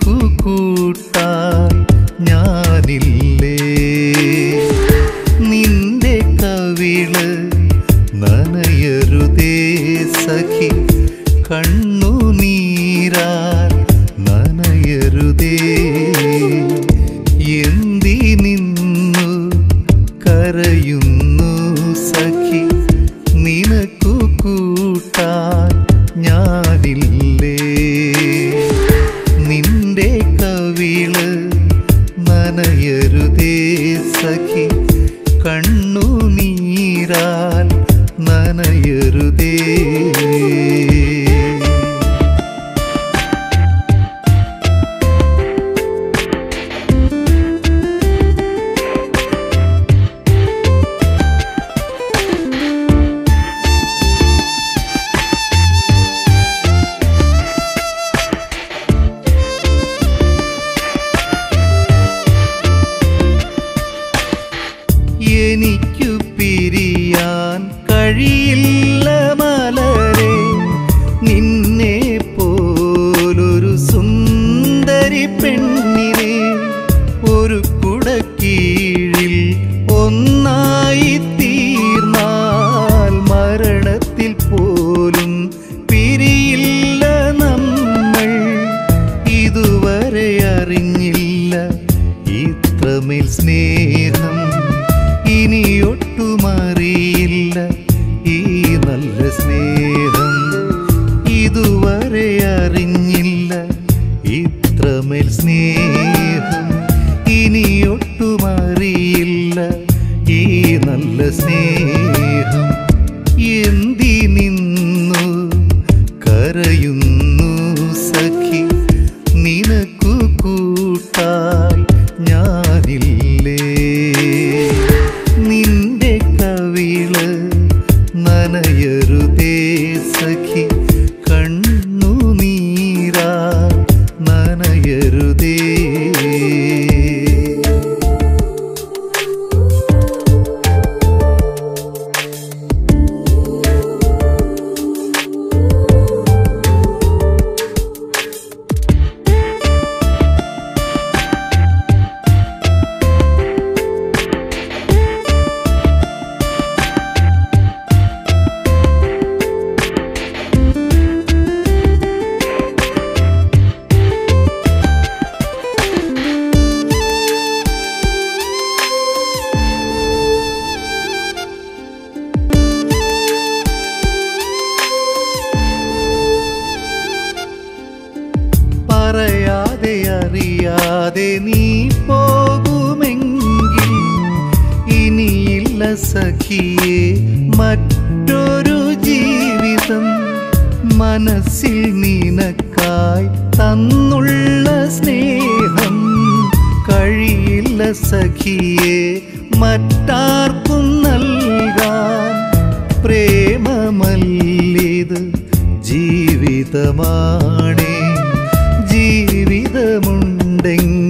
നിനക്കു കൂട്ടായി ഞാനില്ലേ. നിന്റെ കവിള് നനയരുതേ സഖി, കണ്ണുനീരാൽ നനയരുതേ. എന്തിനിന്നു കരയുന്നു സഖി, നിനക്കു കൂട്ടാൻ ഞാനില്ലേ. നിന്റെ കവിള് നനയരുതേ സഖി, കണ്ണുനീരാൽ നനയരുതേ. എനിക്കു പിരിയാൻ കഴിയില്ല മലരെ, നിന്നെ പോലൊരു സുന്ദരി പെണ്ണിനെ. ഒരു കുടക്കീഴിൽ ഒന്നായി തീർന്നാൽ മരണത്തിൽ പോലും പിരിയില്ല നമ്മൾ. ഇതുവരെ അറിഞ്ഞില്ല ഇത്രമേൽ സ്നേഹം, ഇനിയൊട്ടുമറിയില്ല ഈ നല്ല സ്നേഹം. ഇതുവരെ അറിഞ്ഞില്ല ഇത്രമേൽ സ്നേഹം, ഇനിയൊട്ടുമറിയില്ല ഈ നല്ല സ്നേഹം. എന്തിനിന്നു കരയുന്നു സഖി, നിനക്കു കൂട്ടായി ഞാനില്ലേ. നിന്റെ കവിള് നനയരുതേ സഖി, കണ്ണുനീരാൽ നനയരുതേ. പറയാതെ അറിയാതെ നീ പോകുമെങ്കിൽ ഇനിയില്ല സഖിയേ മറ്റൊരു ജീവിതം. മനസ്സിൽ നിനക്കായി തന്നുള്ള സ്നേഹം കഴിയില്ല സഖിയേ മറ്റാർക്കും നൽകാൻ. പ്രേമമല്ലിത് ജീവിതമാണേ, ജീവിതമുണ്ടെങ്കിൽ